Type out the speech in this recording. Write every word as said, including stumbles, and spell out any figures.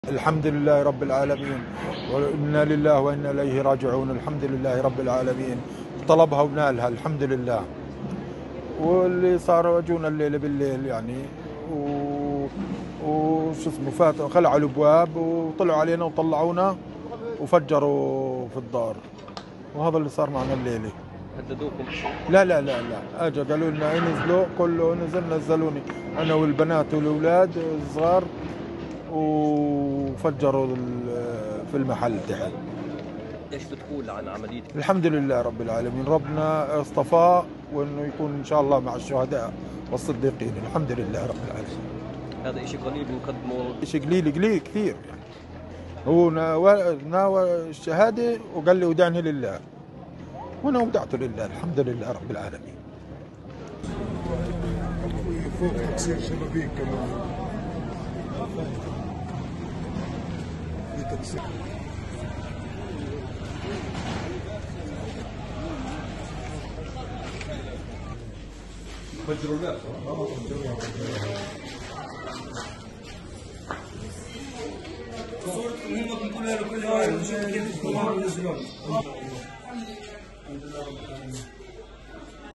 الحمد لله رب العالمين، وإنا لله وإنا إليه راجعون. الحمد لله رب العالمين، طلبها ونالها الحمد لله. واللي صار اجونا الليله بالليل يعني و وش اسمه فاتوا خلعوا الابواب وطلعوا علينا وطلعونا وفجروا في الدار، وهذا اللي صار معنا الليله. هددوكم؟ لا لا لا لا، اجوا قالوا لنا انزلوا، كله نزل، نزلوني انا والبنات والاولاد الصغار وفجروا في المحل تحت. ايش بتقول عن عمليه؟ الحمد لله رب العالمين، ربنا اصطفاه وانه يكون ان شاء الله مع الشهداء والصديقين. الحمد لله رب العالمين. هذا شيء قليل بنقدمه؟ شيء قليل قليل كثير يعني. هو ناوى الشهاده وقال لي ودعني لله، وانا ودعته لله. الحمد لله رب العالمين. فوق تكسير شبابيك كمان. في تكسير. فجروا الناس. هم بنقولها لكل واحد نشوف كيف الطلاب ينزلون. الحمد لله رب العالمين.